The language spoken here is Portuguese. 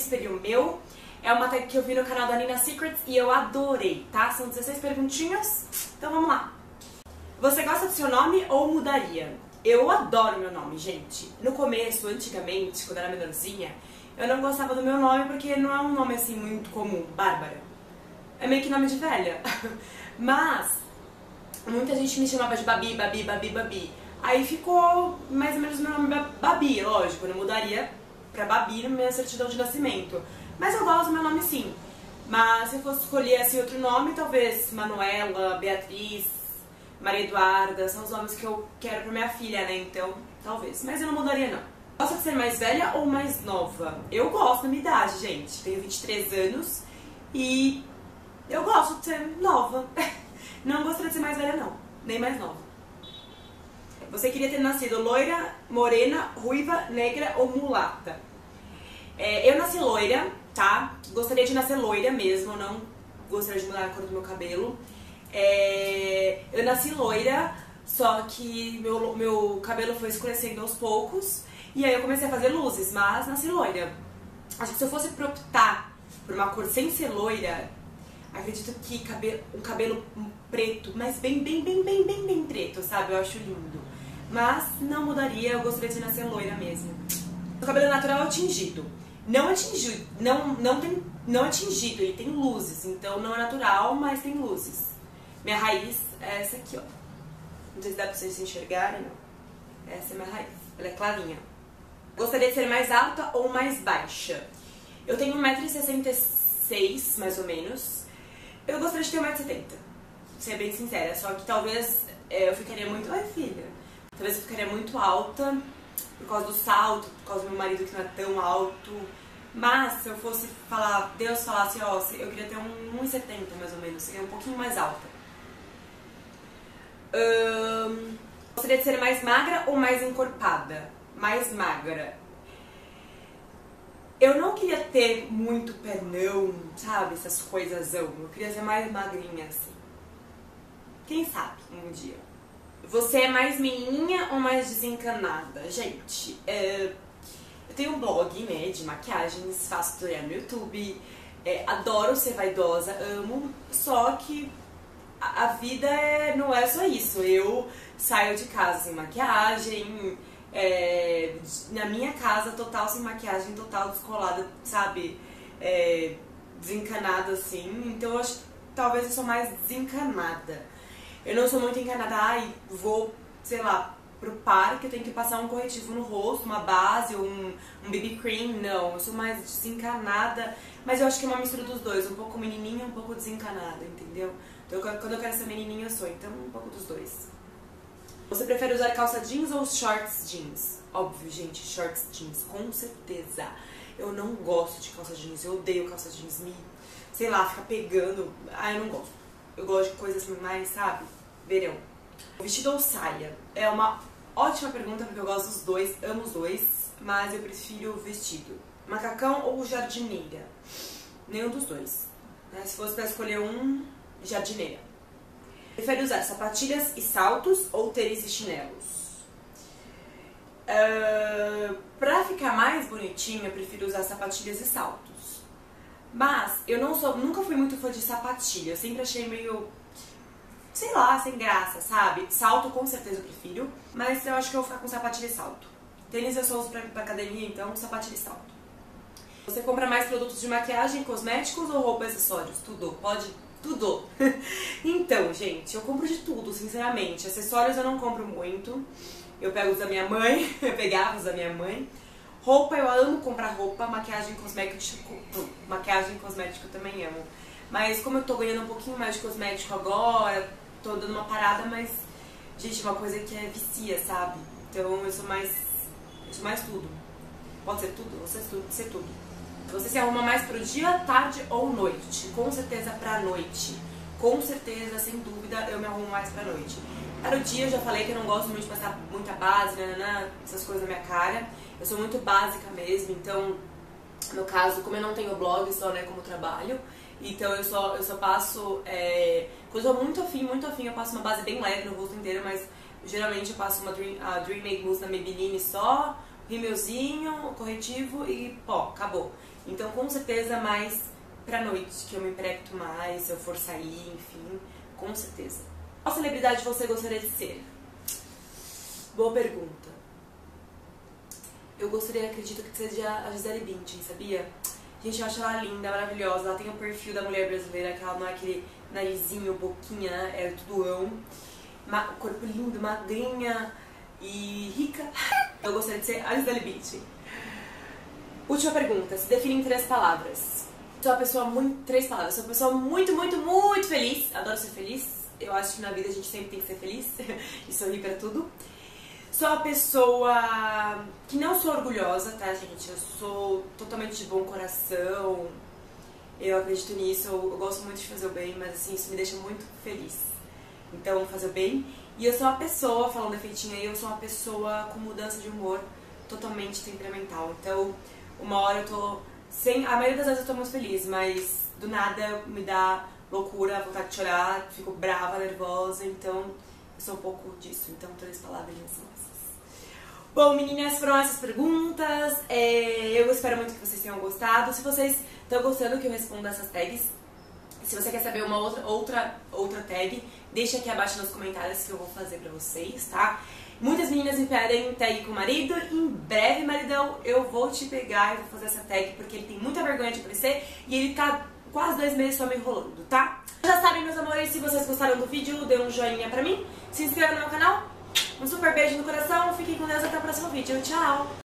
espelho meu. É uma tag que eu vi no canal da Nina Secrets e eu adorei, tá? São 16 perguntinhas, então vamos lá. Você gosta do seu nome ou mudaria? Eu adoro meu nome, gente. No começo, antigamente, quando eu era menorzinha, eu não gostava do meu nome porque não é um nome assim muito comum, Bárbara. É meio que nome de velha. Mas muita gente me chamava de Babi, Babi, Babi, Babi. Aí ficou mais ou menos meu nome Babi, lógico, eu não mudaria pra Babi na minha certidão de nascimento. Mas eu gosto do meu nome sim. Mas se eu fosse escolher assim outro nome, talvez Manuela, Beatriz, Maria Eduarda, são os nomes que eu quero pra minha filha, né? Então, talvez. Mas eu não mudaria não. Gosta de ser mais velha ou mais nova? Eu gosto da minha idade, gente. Tenho 23 anos e eu gosto de ser nova. Não gostaria de ser mais velha não, nem mais nova. Você queria ter nascido loira, morena, ruiva, negra ou mulata? Eu nasci loira, tá? Gostaria de nascer loira mesmo, não gostaria de mudar a cor do meu cabelo. Eu nasci loira, só que meu cabelo foi escurecendo aos poucos e aí eu comecei a fazer luzes, mas nasci loira. Acho que se eu fosse pra optar por uma cor sem ser loira, acredito que um cabelo preto, mas bem preto, sabe? Eu acho lindo. Mas não mudaria, eu gostaria de nascer loira mesmo. O cabelo natural é tingido. Não é tingido, não é tingido, ele tem luzes, então não é natural, mas tem luzes. Minha raiz é essa aqui, ó. Não sei se dá pra vocês enxergarem, não. Essa é minha raiz, ela é clarinha. Gostaria de ser mais alta ou mais baixa? Eu tenho 1,66m, mais ou menos. Eu gostaria de ter 1,70m, pra ser bem sincera, só que talvez eu ficaria muito... Ai, filha. Talvez eu ficaria muito alta por causa do salto, por causa do meu marido que não é tão alto. Mas se eu fosse falar, Deus falasse, ó, eu queria ter 1,70 mais ou menos, seria um pouquinho mais alta. Gostaria de ser mais magra ou mais encorpada? Mais magra. Eu não queria ter muito pernão, sabe, essas coisas. Eu queria ser mais magrinha assim. Quem sabe um dia. Você é mais menininha ou mais desencanada? Gente, eu tenho um blog, né, de maquiagens, faço tutorial no YouTube, adoro ser vaidosa, amo, só que a vida não é só isso. Eu saio de casa sem maquiagem, na minha casa total sem maquiagem, total descolada, sabe, desencanada assim, então eu acho que talvez eu sou mais desencanada. Eu não sou muito encanada, ai, vou, sei lá, pro parque, eu tenho que passar um corretivo no rosto, uma base, um BB cream, não, eu sou mais desencanada, mas eu acho que é uma mistura dos dois, um pouco menininha, um pouco desencanada, entendeu? Então quando eu quero ser menininha eu sou, então um pouco dos dois. Você prefere usar calça jeans ou shorts jeans? Óbvio, gente, shorts jeans, com certeza. Eu não gosto de calça jeans, eu odeio calça jeans, sei lá, fica pegando, eu não gosto. Eu gosto de coisas mais, sabe, verão. Vestido ou saia? É uma ótima pergunta porque eu gosto dos dois, amo os dois, mas eu prefiro vestido. Macacão ou jardineira? Nenhum dos dois. Se fosse pra escolher um, jardineira. Prefere usar sapatilhas e saltos ou tênis e chinelos? Pra ficar mais bonitinha, eu prefiro usar sapatilhas e saltos. Mas eu nunca fui muito fã de sapatilha, eu sempre achei meio, sei lá, sem graça, sabe? Salto com certeza eu prefiro, mas eu acho que eu vou ficar com sapatilha e salto. Tênis eu só uso pra academia, então sapatilha e salto. Você compra mais produtos de maquiagem, cosméticos ou roupa e acessórios? Tudo, pode? Tudo. Então, gente, eu compro de tudo, sinceramente. Acessórios eu não compro muito, eu pego os da minha mãe, eu pegava os da minha mãe. Roupa, eu amo comprar roupa, maquiagem e cosmético eu também amo. Mas como eu tô ganhando um pouquinho mais de cosmético agora, tô dando uma parada, mas, gente, uma coisa que vicia, sabe? Então eu sou mais tudo. Pode ser tudo, ser tudo. Você se arruma mais pro dia, tarde ou noite? Com certeza pra noite. Com certeza, sem dúvida, eu me arrumo mais pra noite. Para o dia, eu já falei que eu não gosto muito de passar muita base, essas coisas na minha cara. Eu sou muito básica mesmo, então, no caso, como eu não tenho blog só, né, como trabalho, então eu só passo, quando eu tô muito afim, eu passo uma base bem leve no rosto inteiro, mas geralmente eu passo uma Dream Make Mousse da Maybelline só, rímelzinho, corretivo e pó, acabou. Então, com certeza, mais pra noite, que eu me empresto mais, se eu for sair, enfim, com certeza. Qual celebridade você gostaria de ser? Boa pergunta. Eu gostaria, acredito que seja a Gisele Bündchen, sabia? Gente, eu acho ela linda, maravilhosa. Ela tem o perfil da mulher brasileira, que ela não é aquele narizinho, boquinha, né? É tudoão. Corpo lindo, magrinha e rica. Eu gostaria de ser a Gisele Bündchen. Última pergunta. Se define em 3 palavras. Sou uma pessoa muito... 3 palavras. Sou uma pessoa muito, muito, muito feliz. Adoro ser feliz. Eu acho que na vida a gente sempre tem que ser feliz. E sorrir pra tudo. Sou uma pessoa que não sou orgulhosa, tá, gente? Eu sou totalmente de bom coração. Eu acredito nisso. Eu gosto muito de fazer o bem, mas assim, isso me deixa muito feliz. Então, fazer o bem. E eu sou uma pessoa, falando defeitinho aí, eu sou uma pessoa com mudança de humor totalmente temperamental. Então, uma hora eu tô sem... A maioria das vezes eu tô muito feliz, mas do nada me dá loucura, vontade de chorar, fico brava, nervosa, então eu sou um pouco disso. Então, 3 palavrinhas são essas. Bom, meninas, foram essas perguntas. Eu espero muito que vocês tenham gostado. Se vocês estão gostando que eu responda essas tags, se você quer saber uma outra tag, deixa aqui abaixo nos comentários que eu vou fazer pra vocês, tá? Muitas meninas me pedem tag com o marido. Em breve, maridão, eu vou te pegar e vou fazer essa tag, porque ele tem muita vergonha de aparecer e ele tá quase 2 meses só me enrolando, tá? Já sabem, meus amores, se vocês gostaram do vídeo, dê um joinha pra mim, se inscreva no meu canal. Um super beijo no coração, fiquem com Deus, até o próximo vídeo. Tchau!